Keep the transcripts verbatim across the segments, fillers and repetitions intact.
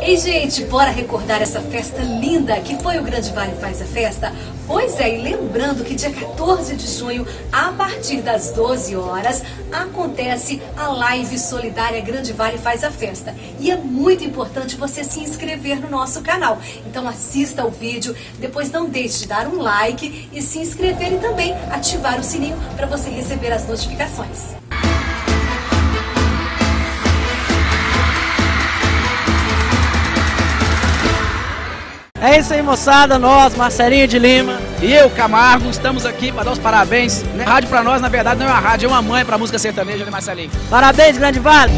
Ei, gente, bora recordar essa festa linda que foi o Grande Vale Faz a Festa? Pois é, e lembrando que dia quatorze de junho, a partir das doze horas, acontece a live solidária Grande Vale Faz a Festa. E é muito importante você se inscrever no nosso canal. Então assista o vídeo, depois não deixe de dar um like e se inscrever e também ativar o sininho para você receber as notificações. É isso aí, moçada, nós, Marcelinho de Lima e eu, Camargo, estamos aqui para dar os parabéns, né? Rádio para nós, na verdade, não é uma rádio, é uma mãe para música sertaneja, né, Marcelinho? Parabéns, Grande Vale!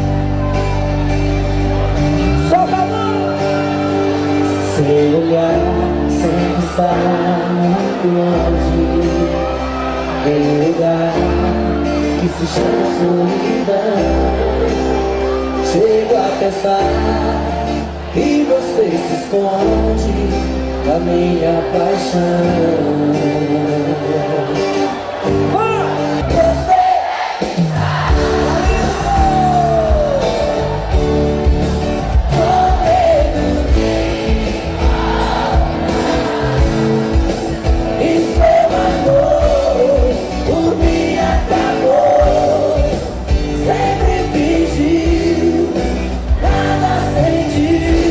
Solta a mão! Sem olhar, sem estar muito longe, em um lugar que se chama solidão, chego a pensar e você se esconde da minha paixão. Ah, você e seu amor por mim acabou, sempre fingiu, nada sentiu.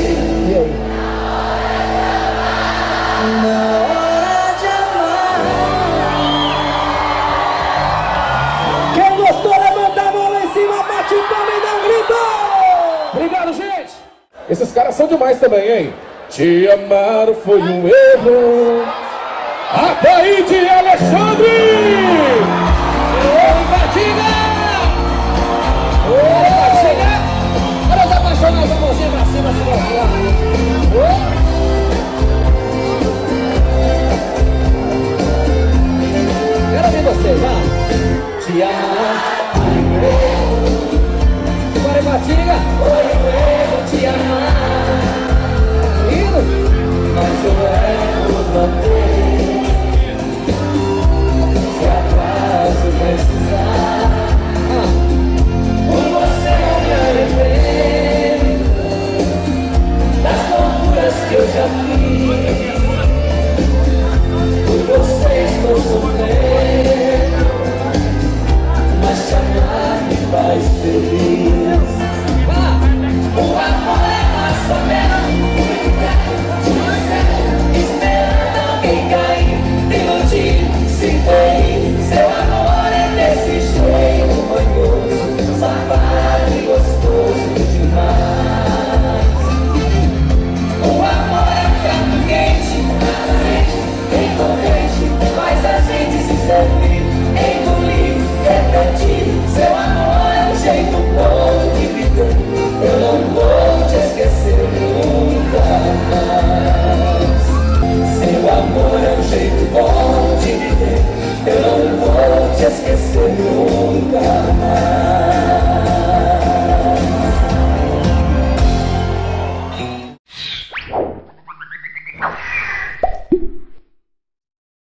Na hora de amar. Quem gostou, levanta a mão lá em cima, bate o palmo e dá um grito. Obrigado, gente. Esses caras são demais também, hein? Te amar foi um erro. Ataíde Alexandre! Oi, Batinga! Oi, Batinga! Olha os apaixonados, a mãozinha pra cima, se mostrar. Quero ver vocês, vai! Te amar foi um erro. Bora, Batinga! Foi um erro te amar. Lindo! Mas o erro não tem